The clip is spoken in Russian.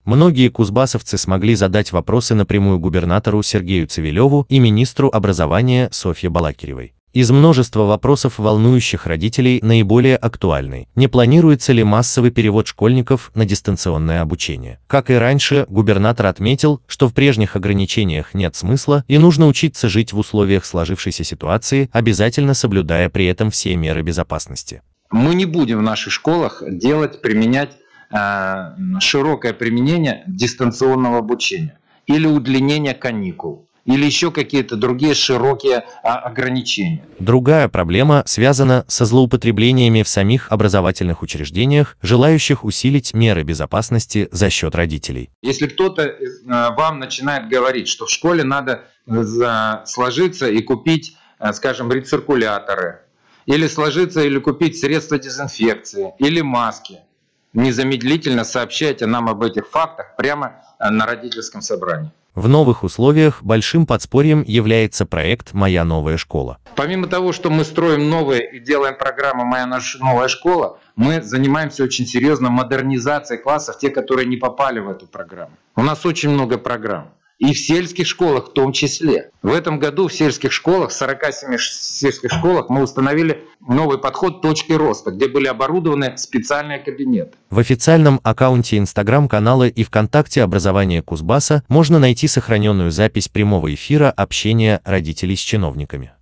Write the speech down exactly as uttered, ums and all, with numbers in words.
Многие кузбассовцы смогли задать вопросы напрямую губернатору Сергею Цивилеву и министру образования Софье Балакиревой. Из множества вопросов, волнующих родителей, наиболее актуальный: не планируется ли массовый перевод школьников на дистанционное обучение? Как и раньше, губернатор отметил, что в прежних ограничениях нет смысла и нужно учиться жить в условиях сложившейся ситуации, обязательно соблюдая при этом все меры безопасности. Мы не будем в наших школах делать, применять э, широкое применение дистанционного обучения или удлинения каникул, или еще какие-то другие широкие а, ограничения. Другая проблема связана со злоупотреблениями в самих образовательных учреждениях, желающих усилить меры безопасности за счет родителей. Если кто-то э, вам начинает говорить, что в школе надо э, сложиться и купить, э, скажем, рециркуляторы, или сложиться или купить средства дезинфекции, или маски, незамедлительно сообщайте нам об этих фактах прямо на родительском собрании. В новых условиях большим подспорьем является проект «Моя новая школа». Помимо того, что мы строим новые и делаем программу «Моя новая школа», мы занимаемся очень серьезно модернизацией классов, те, которые не попали в эту программу. У нас очень много программ. И в сельских школах в том числе. В этом году в сельских школах, в сорока семи сельских школах мы установили новый подход «Точки роста», где были оборудованы специальные кабинеты. В официальном аккаунте Инстаграм-канала и ВКонтакте «Образование Кузбасса» можно найти сохраненную запись прямого эфира общения родителей с чиновниками.